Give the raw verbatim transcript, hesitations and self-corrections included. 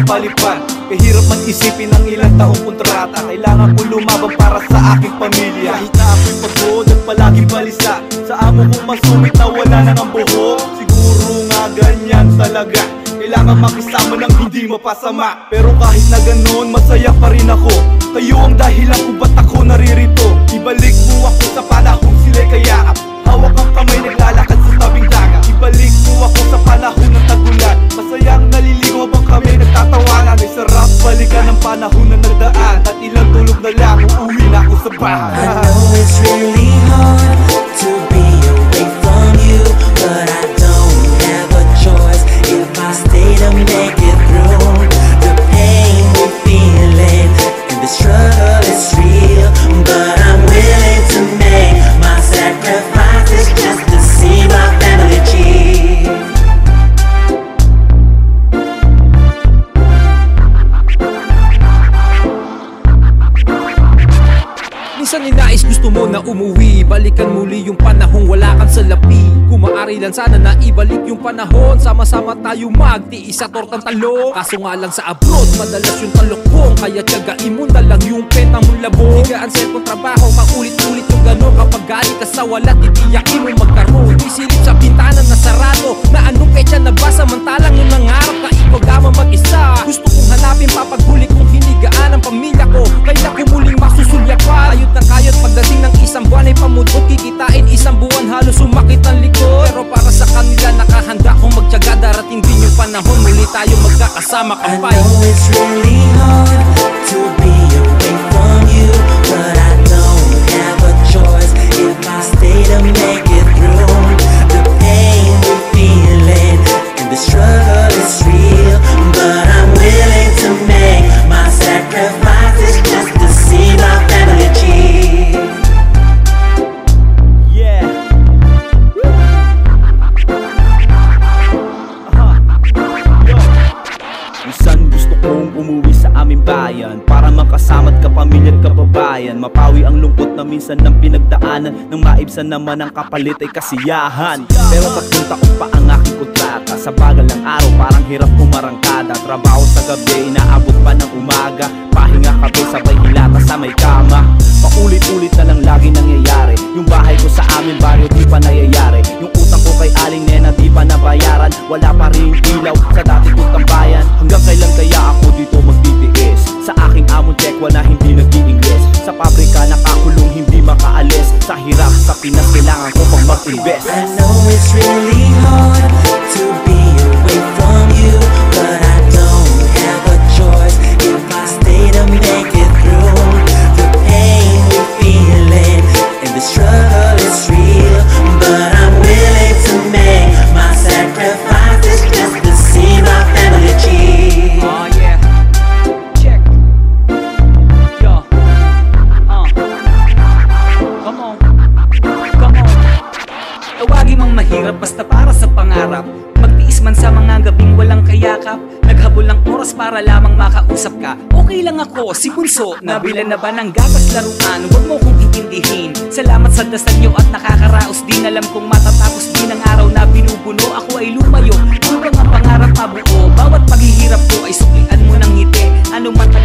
mapalipad. Kahirap man isipin ng ilang taong kontrata, kailangan ko lumaban para sa aking pamilya. Kahit na ako'y pagod at palaging balisa, sa amo kong masumit na wala nang ang buhok. Siguro nga ganyan talaga, kailangan makisama ng hindi mapasama. Pero kahit na ganoon, masaya pa rin ako. Kayo ang dahilan kung ba't ako naririto. Ibalik mo ako sa panahong sila'y kayaap, hawak ang kamay naglalakad sa tabing dagat. Ibalik mo ako sa panahon ng tagulan, masayang naliligo habang kami nagtatawanan. Ay sarap balikan ng panahon na nagdaan, at ilang tulog na lang uuwi na ako sa bahay. I know it's really hard to be away from you, but I don't have a choice if I stay to make it through. The pain we're feeling and the struggle is real, but I'm willing to make my sacrifices just to see my family achieve. Minsan ninais gusto mo na umuwi, balikan muli yung panahong wala kang salapi. Kung maaari lang sana na ibalik yung panahon, sama-sama tayo magtiis sa tortang talong. Kaso nga lang sa abroad, madalas yung talokbong, kaya tiyagain mo na lang yung penta mong labong. Higaan sa kong trabaho, paulit-ulit yung gano'n. Kapag galing ka sa walat, itiyakin mo magkaroon. Isilip sa bintana na sarado, na anong petsa na ba, samantalang yung nangarap ka ikaw lamang mag-isa. Gusto kong hanapin papaghuli kong hinigaan ang pamilya ko, kailan ko muling masusulya pa. Ayot na kayot pagdating ng isang buwan ay pamudot, kikitain isang buwan halos sumakit ang likod. Pero para sa kanila nakahanda kong magtiyaga, darating din yung panahon muli tayo magkakasama kampay. I know it's really hard to be away from you, but I don't have a choice if I stay to make it through. The pain we're feeling and the struggle is real, but I'm willing to make my sacrifices just to see my family achieve. Yeah. Aha. Yo. Minsan gusto kong umuwi sa aming bayan, para makasama't kapamilya at kababayan. Mapawi ang lungkot na minsan ng pinagdaanan, nang maibsan naman ang kapalit ay kasiyahan. Pero tatlong taon pa ang aking kontrata, sa bagal ng araw parang hirap umarangkada. Trabaho sa gabi, inaabot pa ng umaga, pahinga kape sabay hilata sa may kama. Paulit-ulit na lang lagi nangyayari, yung bahay ko sa aming baryo di pa nayayari. Yung utang ko kay Aling Nena di pa nabayaran, wala pa rin ilaw sa dati kong tambayan. Hanggang kailan kaya ako dito magtitiis, sa aking amon tekwa na hindi nag-i-Ingles. Sa pabrika nakakulong hindi makaalis, sa hirap sa Pinas kailangan ko pang mag-invest. I know it's really hard to be away from you, but I don't have a choice if I stay to make it through. The pain we're feeling and the struggle is real, but I'm willing to make my sacrifices just to see my family achieve. Oh yeah, check. Yo, uh. Come on, come on. Tawagin mang mahirap basta para sa pangarap, magtiis man sa mga gabing walang kayakap, naghabol ng oras para lamang makausap ka. Okay lang ako, si Bunso, nabilan na ba ng gatas laruan? Huwag mo kong intindihin, salamat sa dasal nyo at nakakaraos din. Alam kong matatapos din ang araw na binubuno, ako ay lumayo hanggang ang pangarap mabuo. Bawat paghihirap ko ay suklian mo ng ngiti, ano man